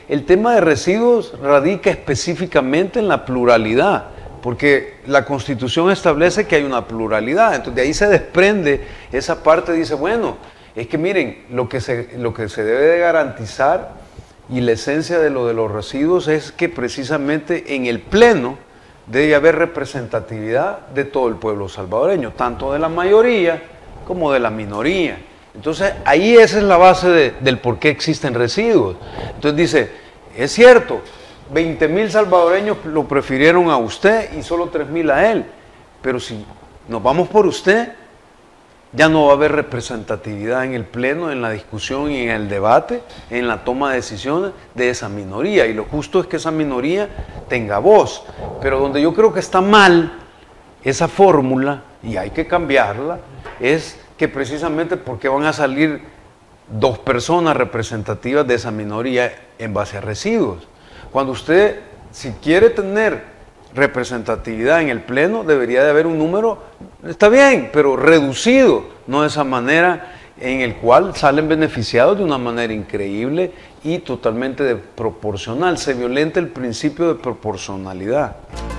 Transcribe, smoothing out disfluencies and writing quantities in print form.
el tema de residuos radica específicamente en la pluralidad, porque la Constitución establece que hay una pluralidad, entonces de ahí se desprende esa parte, dice, bueno, es que miren, lo que se debe de garantizar y la esencia de los residuos es que precisamente en el Pleno debe haber representatividad de todo el pueblo salvadoreño, tanto de la mayoría como de la minoría. Entonces ahí esa es la base del por qué existen residuos. Entonces dice, es cierto, 20.000 salvadoreños lo prefirieron a usted y solo 3.000 a él, pero si nos vamos por usted, ya no va a haber representatividad en el Pleno, en la discusión y en el debate, en la toma de decisiones de esa minoría. Y lo justo es que esa minoría tenga voz. Pero donde yo creo que está mal esa fórmula, y hay que cambiarla, es que precisamente porque van a salir 2 personas representativas de esa minoría en base a residuos. Cuando usted, si quiere tener representatividad en el Pleno, debería de haber un número, está bien, pero reducido, no de esa manera en el cual salen beneficiados de una manera increíble y totalmente proporcional. Se violenta el principio de proporcionalidad.